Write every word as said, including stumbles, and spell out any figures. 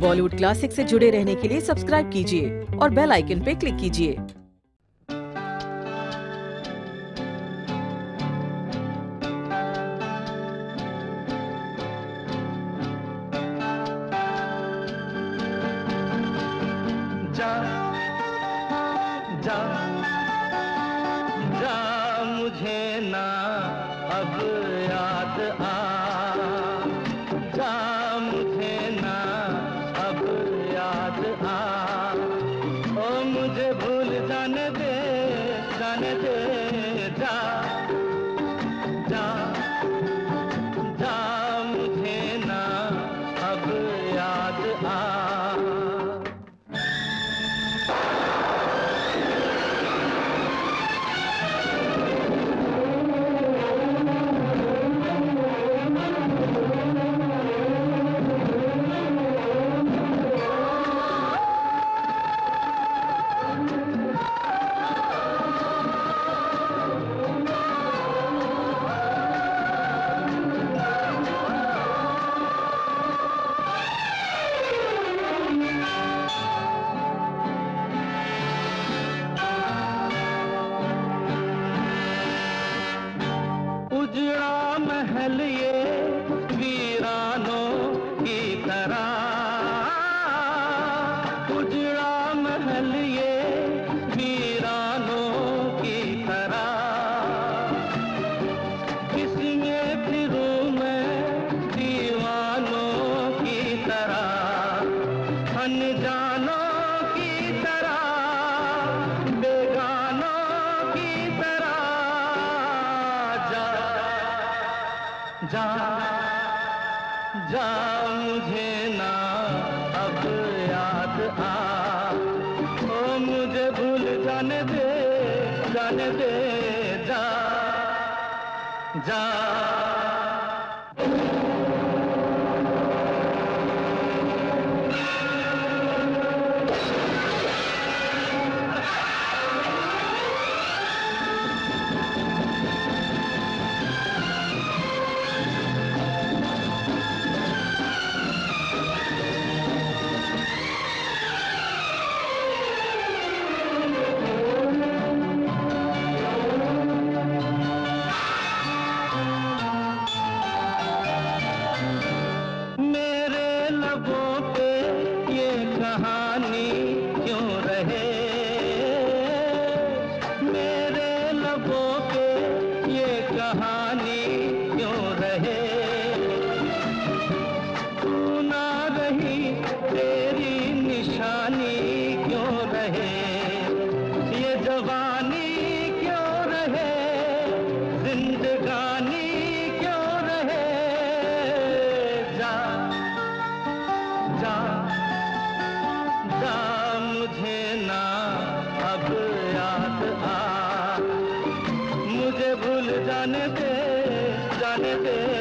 Bollywood classic से जुड़े रहने के लिए सब्सक्राइब कीजिए और बेल आइकन पे क्लिक कीजिए। जा जा जा मुझे ना अब याद आ, जा मुझे ना अब याद आ, ओ मुझे भूल जाने दे, जाने दे, जा जा जा मुझे ना अब याद आ। उजड़ा महल ये वीरानों की तरह, उजड़ा महल ये वीरानों की तरह, इसमें फिरूं मैं दीवानों की तरह, अनजानों की तरह, बेगानों की तरह, जा जा जा मुझे ना अब याद आ, ओ मुझे भूल जाने दे, जाने दे, जा जा। मेरे लबों पे ये कहानी क्यों रहे, मेरे लबों पे ये कहानी क्यों रहे, तू ना रही तेरी निशानी क्यों रहे, ये जवानी क्यों रहे, जिंदगानी क्यों रहे, जा जा जा मुझे ना अब याद आ, मुझे भूल जाने दे, जाने दे,